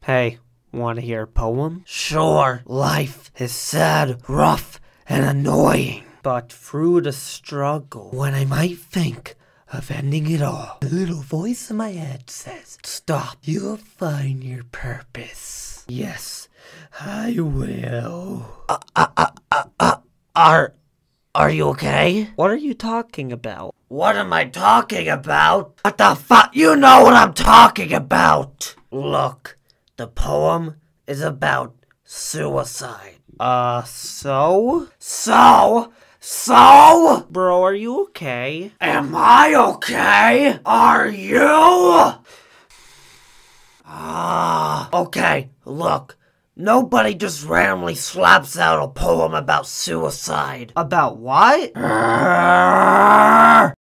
Hey, want to hear a poem? Sure, life is sad, rough, and annoying. But through the struggle, When I might think of ending it all, a little voice in my head says, stop, you'll find your purpose. Yes, I will. Are you okay? what are you talking about? What am I talking about? What the fuck? You know what I'm talking about! Look, the poem is about suicide. So? So? Bro, are you okay? Am I okay? Are you? Okay, look. Nobody just randomly slaps out a poem about suicide. About what?